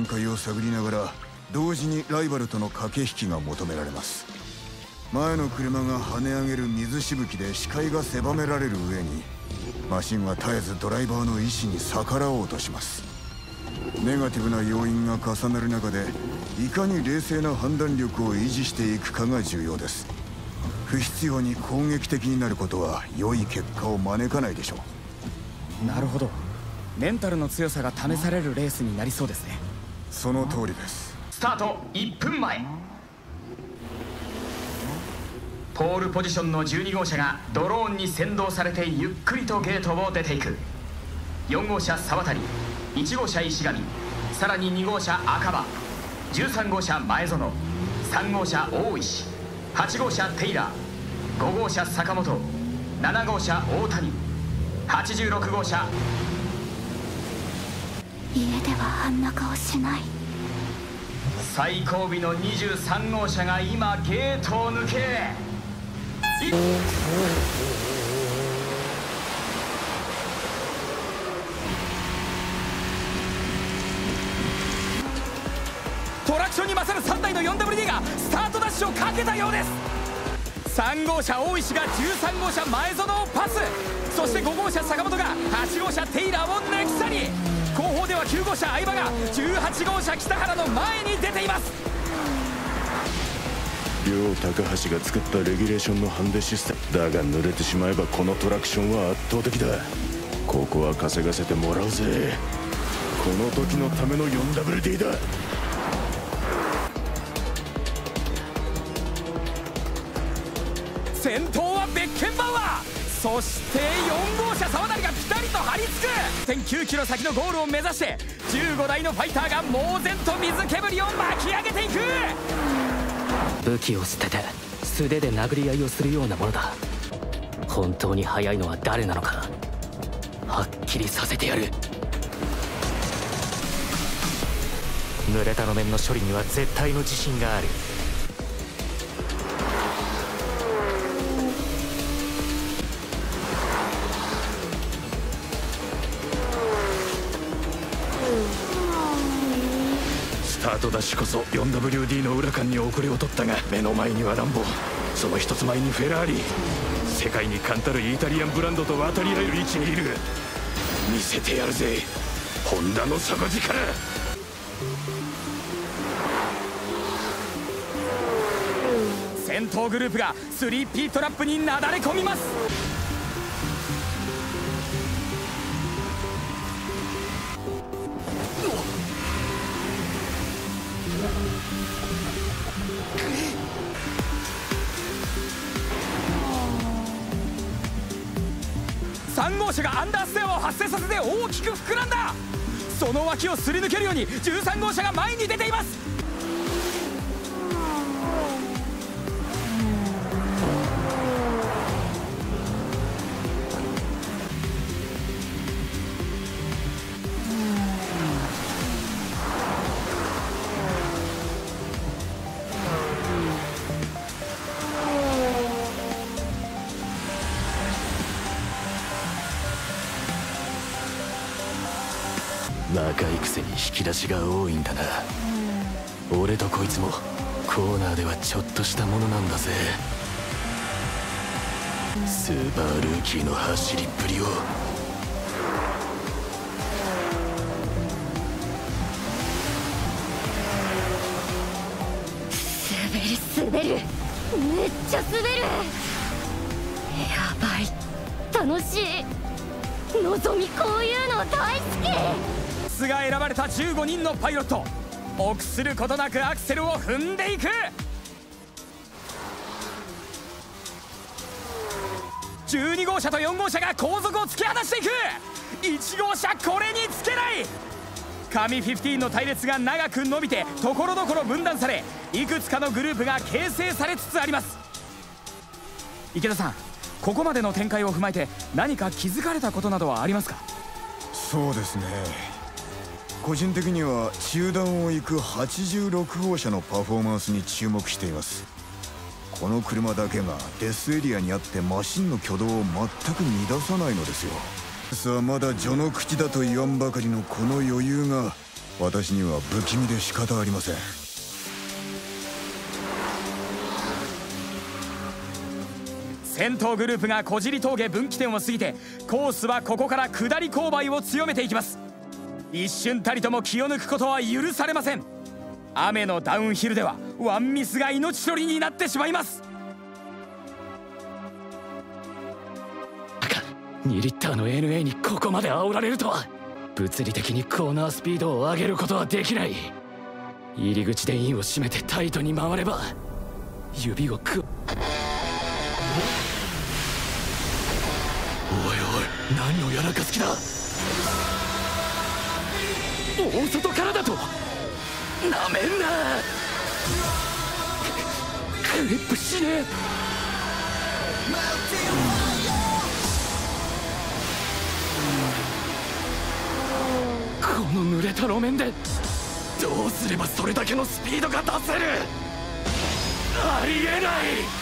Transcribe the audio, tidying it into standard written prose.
展開を探りながら同時にライバルとの駆け引きが求められます。前の車が跳ね上げる水しぶきで視界が狭められる上に、マシンは絶えずドライバーの意志に逆らおうとします。ネガティブな要因が重なる中で、いかに冷静な判断力を維持していくかが重要です。不必要に攻撃的になることは良い結果を招かないでしょう。 なるほど、メンタルの強さが試されるレースになりそうですね。 その通りです。 スタート1分前。ポールポジションの12号車がドローンに先導されてゆっくりとゲートを出ていく。4号車沢渡、1号車石上、さらに2号車赤羽、13号車前園、3号車大石、8号車テイラー、5号車坂本、7号車大谷、86号車。 家ではあんな顔しない。 最後尾の23号車が今ゲートを抜け、 トラクションに勝る3台の 4WD がスタートダッシュをかけたようです。3号車大石が13号車前園をパス、そして5号車坂本が8号車テイラーを抜き去り、後方では9号車相葉が18号車北原の前に出ています。 両高橋が作ったレギュレーションのハンデシステムだが、濡れてしまえばこのトラクションは圧倒的だ。ここは稼がせてもらうぜ。この時のための 4WD だ。 先頭はベッケンバウアー、そして4号車沢成がピタリと張り付く。 1.9 キロ先のゴールを目指して15台のファイターが猛然と水煙を巻き上げていく。 武器を捨てて素手で殴り合いをするようなものだ。本当に速いのは誰なのかはっきりさせてやる。濡れた路面の処理には絶対の自信がある。 スタートダッシュこそ 4WD の裏間に遅れを取ったが、目の前にはランボー、その一つ前にフェラーリ。世界に冠たるイタリアンブランドと渡り合える位置にいる。見せてやるぜ、ホンダの底力。 先頭グループが 3P トラップになだれ込みます。3号車がアンダーステアを発生させて大きく膨らんだ。その脇をすり抜けるように13号車が前に出ています。 若いくせに引き出しが多いんだな。俺とこいつもコーナーではちょっとしたものなんだぜ。スーパールーキーの走りっぷりを。 滑るめっちゃ滑る。やばい、楽しい。のぞみこういうの大好き。 スが選ばれた15人のパイロット、臆することなくアクセルを踏んでいく。12号車と4号車が後続を突き放していく。1号車これにつけない。神15の隊列が長く伸びてところどころ分断され、いくつかのグループが形成されつつあります。池田さん、ここまでの展開を踏まえて何か気づかれたことなどはありますか？ そうですね、個人的には中段を行く86号車のパフォーマンスに注目しています。この車だけがデスエリアにあってマシンの挙動を全く乱さないのですよ。さあ、まだ序の口だと言わんばかりのこの余裕が私には不気味で仕方ありません。 先頭グループが小尻峠分岐点を過ぎて、コースはここから下り勾配を強めていきます。一瞬たりとも気を抜くことは許されません。雨のダウンヒルではワンミスが命取りになってしまいます。 2リッターの NA にここまで煽られるとは。物理的にコーナースピードを上げることはできない。入り口でインを締めてタイトに回れば指をおいおい、何をやらかす気だ。大外からだとなめんな。クリップしねえ。この濡れた路面でどうすればそれだけのスピードが出せる。ありえない。